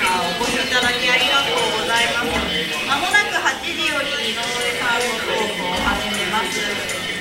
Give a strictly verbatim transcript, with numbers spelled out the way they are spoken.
お越しいただきありがとうございます。まもなくはちじより井上さんのトークを始めます。